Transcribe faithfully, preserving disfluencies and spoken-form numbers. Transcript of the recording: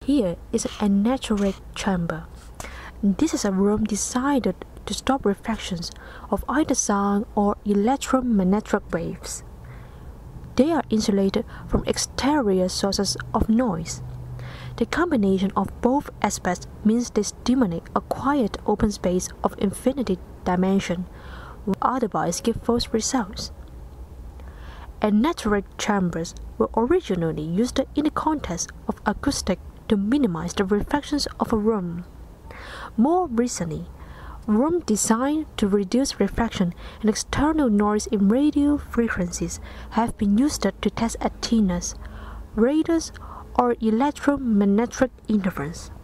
Here is a anechoic chamber. This is a room designed to stop reflections of either sound or electromagnetic waves. They are insulated from exterior sources of noise. The combination of both aspects means they stimulate a quiet open space of infinite dimension, will otherwise give false results. Anechoic chambers were originally used in the context of acoustics to minimize the reflections of a room. More recently, rooms designed to reduce reflection and external noise in radio frequencies have been used to test antennas, radars, or electromagnetic interference.